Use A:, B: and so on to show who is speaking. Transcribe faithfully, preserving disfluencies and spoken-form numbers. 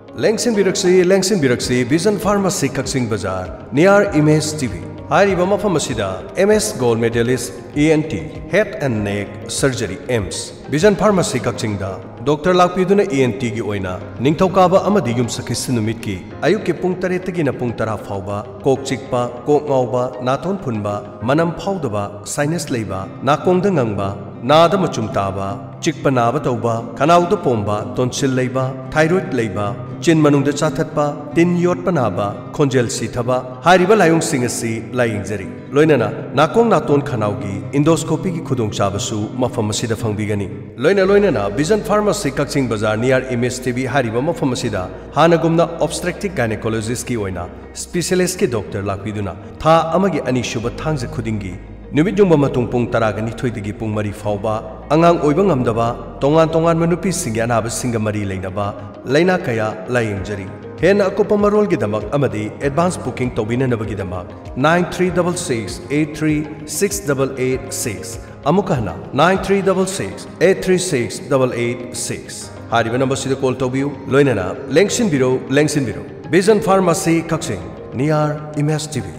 A: Lengsin Biraksi, Lengsin Biraksi, Vision Pharmacy Kakching Bazaar, near Image T V. Hari Bama Pharmacyda, M S Gold Medalist, E N T, Head and Neck Surgery, M S. Vision Pharmacy Kakchingda, Doctor Lakpiduna E N T gi oina, Yengthokpagee Amadi Yumsakis Numiki, Ayuki Pungtaretagina Pungtara Fauba, Kok Chikpa, Kok Ngauba, Naton Punba, Manam Paudaba, Sinus Leba, Nakongdangangba, Nada Machum Taba, Chikpanaba Toba, Kanauda Pomba, Tonsil Leba, Thyroid Leba, Chin Manungda Chathatpa, Tin Yot Panaba, Konjel Sitaba, Hariba Layung Singasi, Lying Zeri. Loinana, Nakong Naton Kanaugi, Indoscopy Khudongchaba su, Mafamasida Fangbigani. Loina Loinana, Vision Pharmacy Kakching Bazaar near Image T V, Hariba Mafamasida, Hanagumna Obstetric Gynecologist ki oina, Specialist ki Doctor Lakpiduna, Tha Amagi Anishuba Thangza Khudingi. Numijumba matung pung taraga ni thoidagi pung mari fauba angang oiba ngamdaba tongan tongan manupi singya Anabasing mari leinaba leina kaya layeng jari hen akopa marol gidamak amadi advance booking tobina nabagi-damak nine three six six eight three six eight eight six amukahna nine three six six eight three six eight eight six hariba number sida call tobiu loinana lengsin biro lengsin biro Vision Pharmacy Kakching near Image T V.